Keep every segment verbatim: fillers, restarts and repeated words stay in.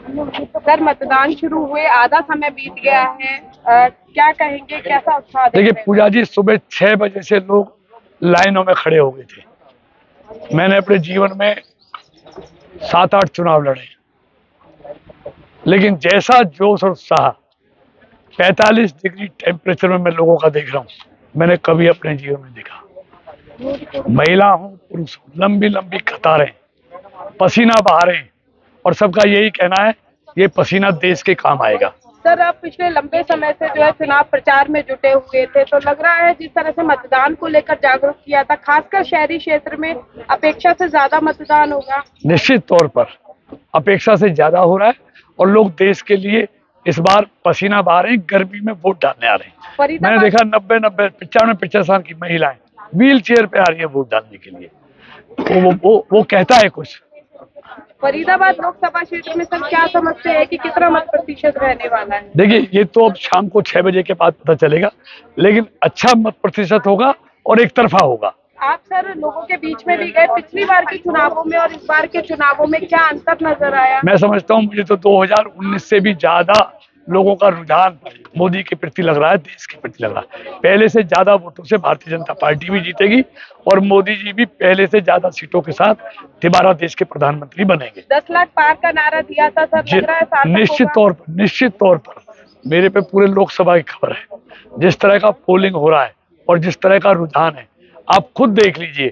Sir, मतदान शुरू हुए आधा समय बीत गया है, आ, क्या कहेंगे, कैसा उत्साह देख देखिए रहे हैं? पूजा जी, सुबह छह बजे से लोग लाइनों में खड़े हो गए थे। मैंने अपने जीवन में सात आठ चुनाव लड़े, लेकिन जैसा जोश और उत्साह पैंतालीस डिग्री टेम्परेचर में मैं लोगों का देख रहा हूँ, मैंने कभी अपने जीवन में देखा। महिला हो पुरुष हो, लंबी लंबी कतारें, पसीना बहा रहे हैं, और सबका यही कहना है ये पसीना देश के काम आएगा। सर, आप पिछले लंबे समय से जो है चुनाव प्रचार में जुटे हुए थे, तो लग रहा है जिस तरह से मतदान को लेकर जागरूक किया था, खासकर शहरी क्षेत्र में अपेक्षा से ज्यादा मतदान होगा। निश्चित तौर पर अपेक्षा से ज्यादा हो रहा है, और लोग देश के लिए इस बार पसीना बहा रहे हैं, गर्मी में वोट डालने आ रहे हैं। मैंने देखा नब्बे नब्बे पचानवे पचास साल की महिलाएं व्हील चेयर पे आ रही है वोट डालने के लिए। वो वो वो, वो कहता है कुछ। फरीदाबाद लोकसभा क्षेत्र में सर क्या समझते हैं कि कितना मत प्रतिशत रहने वाला है? देखिए ये तो अब शाम को छह बजे के बाद पता चलेगा, लेकिन अच्छा मत प्रतिशत होगा और एक तरफा होगा। आप सर लोगों के बीच में भी गए, पिछली बार के चुनावों में और इस बार के चुनावों में क्या अंतर नजर आया? मैं समझता हूँ, मुझे तो दो हज़ार उन्नीस से भी ज्यादा लोगों का रुझान मोदी के प्रति लग रहा है, देश के प्रति लग रहा है। पहले से ज्यादा वोटों से भारतीय जनता पार्टी भी जीतेगी, और मोदी जी भी पहले से ज्यादा सीटों के साथ दोबारा देश के प्रधानमंत्री बनेंगे। दस लाख पार का नारा दिया था सर, लग रहा है सार्थक निश्चित होगा? तौर पर निश्चित तौर पर मेरे पे पूरे लोकसभा की खबर है। जिस तरह का पोलिंग हो रहा है और जिस तरह का रुझान है, आप खुद देख लीजिए।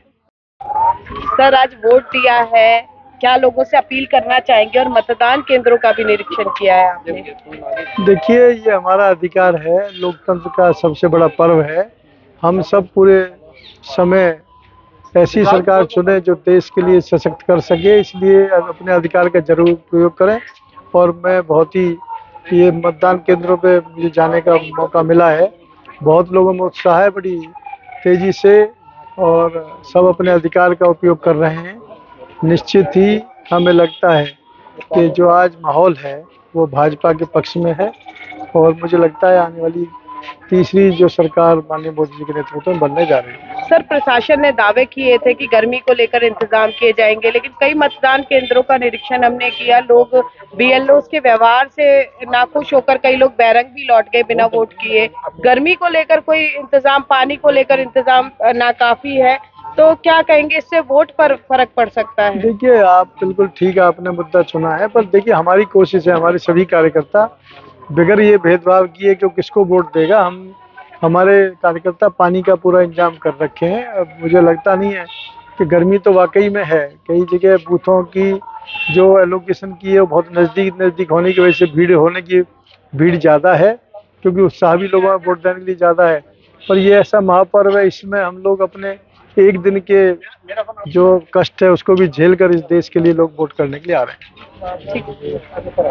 सर, आज वोट दिया है, क्या लोगों से अपील करना चाहेंगे, और मतदान केंद्रों का भी निरीक्षण किया है आपने? देखिए, ये हमारा अधिकार है, लोकतंत्र का सबसे बड़ा पर्व है। हम सब पूरे समय ऐसी सरकार चुने जो देश के लिए सशक्त कर सके, इसलिए अपने अधिकार का जरूर प्रयोग करें। और मैं बहुत ही ये मतदान केंद्रों पे मुझे जाने का मौका मिला है, बहुत लोगों में उत्साह है बड़ी तेजी से, और सब अपने अधिकार का उपयोग कर रहे हैं। निश्चित ही हमें लगता है कि जो आज माहौल है वो भाजपा के पक्ष में है, और मुझे लगता है आने वाली तीसरी जो सरकार माननीय मोदी जी के नेतृत्व में बनने जा रही है। सर, प्रशासन ने दावे किए थे कि गर्मी को लेकर इंतजाम किए जाएंगे, लेकिन कई मतदान केंद्रों का निरीक्षण हमने किया, लोग बीएलओ के व्यवहार से नाखुश होकर कई लोग बैरंग भी लौट गए बिना वोट किए। गर्मी को लेकर कोई इंतजाम, पानी को लेकर इंतजाम नाकाफी है, तो क्या कहेंगे, इससे वोट पर फर्क पड़ सकता है? देखिए, आप बिल्कुल ठीक आपने मुद्दा चुना है, पर देखिए हमारी कोशिश है, हमारे सभी कार्यकर्ता बगैर ये भेदभाव किए कि किसको वोट देगा, हम हमारे कार्यकर्ता पानी का पूरा इंतजाम कर रखे हैं। अब मुझे लगता नहीं है कि गर्मी तो वाकई में है, कई जगह बूथों की जो एलोकेशन की है वो बहुत नज़दीक नज़दीक होने की वजह से भीड़ होने की भीड़ ज़्यादा है, क्योंकि उत्साह भी लोगों में वोट देने के लिए ज़्यादा है। पर ये ऐसा महापर्व है, इसमें हम लोग अपने एक दिन के जो कष्ट है उसको भी झेल कर इस देश के लिए लोग वोट करने के लिए आ रहे हैं।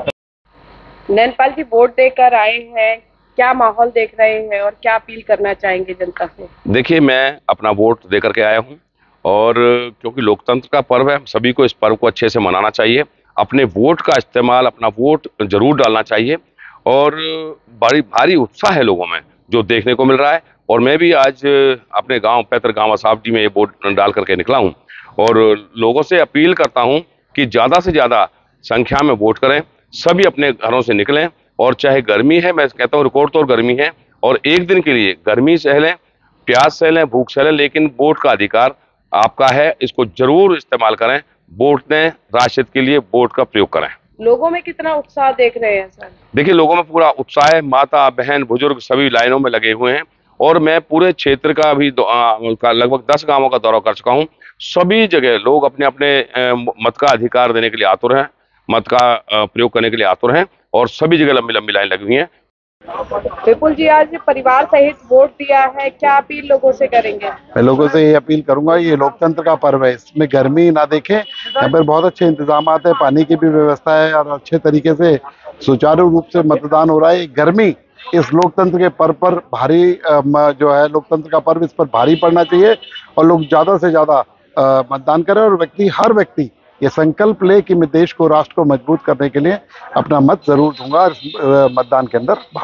नैनपाल जी, वोट देकर आए हैं, क्या माहौल देख रहे हैं और क्या अपील करना चाहेंगे जनता से? देखिए, मैं अपना वोट देकर के आया हूं, और क्योंकि लोकतंत्र का पर्व है, सभी को इस पर्व को अच्छे से मनाना चाहिए। अपने वोट का इस्तेमाल, अपना वोट जरूर डालना चाहिए, और बड़ी भारी उत्साह है लोगों में जो देखने को मिल रहा है। और मैं भी आज अपने गांव पैतृक गांव असावटी में ये वोट डाल करके निकला हूं, और लोगों से अपील करता हूं कि ज़्यादा से ज़्यादा संख्या में वोट करें, सभी अपने घरों से निकलें, और चाहे गर्मी है, मैं कहता हूँ रिकॉर्ड तोड़ गर्मी है, और एक दिन के लिए गर्मी सह लें, प्यास सह लें, भूख सह लें, लेकिन वोट का अधिकार आपका है, इसको जरूर इस्तेमाल करें। वोट दें, राष्ट्र के लिए वोट का प्रयोग करें। लोगों में कितना उत्साह देख रहे हैं सर? देखिए, लोगों में पूरा उत्साह है, माता बहन बुजुर्ग सभी लाइनों में लगे हुए हैं, और मैं पूरे क्षेत्र का भी लगभग दस गांवों का दौरा कर चुका हूं। सभी जगह लोग अपने अपने मत का अधिकार देने के लिए आतुर हैं, मत का प्रयोग करने के लिए आतुर हैं, और सभी जगह लंबी लंबी लाइन लगी हुई है। विपुल जी, आज परिवार सहित वोट दिया है, क्या अपील लोगों से करेंगे? मैं लोगों से ये अपील करूंगा, ये लोकतंत्र का पर्व है, इसमें गर्मी ना देखें। यहाँ पर बहुत अच्छे इंतजाम है, पानी की भी व्यवस्था है, और अच्छे तरीके से सुचारू रूप से मतदान हो रहा है। गर्मी इस लोकतंत्र के पर्व पर भारी जो है, लोकतंत्र का पर्व इस पर भारी पड़ना चाहिए, और लोग ज्यादा से ज्यादा मतदान करें, और व्यक्ति हर व्यक्ति ये संकल्प ले कि मैं देश को, राष्ट्र को मजबूत करने के लिए अपना मत जरूर दूंगा, मतदान के अंदर भाग लें।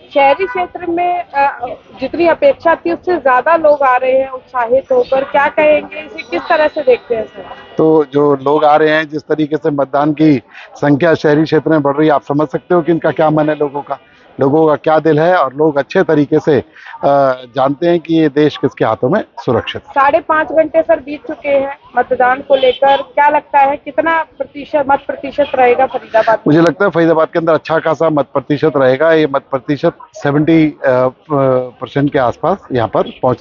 शहरी क्षेत्र में अ, जितनी अपेक्षा थी उससे ज्यादा लोग आ रहे हैं उत्साहित होकर, क्या कहेंगे, इसे किस तरह से देखते हैं सर? तो जो लोग आ रहे हैं, जिस तरीके से मतदान की संख्या शहरी क्षेत्र में बढ़ रही है, आप समझ सकते हो कि इनका क्या मन है, लोगों का लोगों का क्या दिल है, और लोग अच्छे तरीके से अ, जानते हैं कि ये देश किसके हाथों में सुरक्षित है। साढ़े पाँच घंटे सर बीत चुके हैं मतदान को लेकर, क्या लगता है कितना प्रतिशत मत प्रतिशत रहेगा फरीदाबाद में? मुझे लगता है फरीदाबाद के अंदर अच्छा खासा मत प्रतिशत रहेगा। ये मत प्रतिशत सेवेंटी परसेंट के आसपास यहाँ पर पहुंच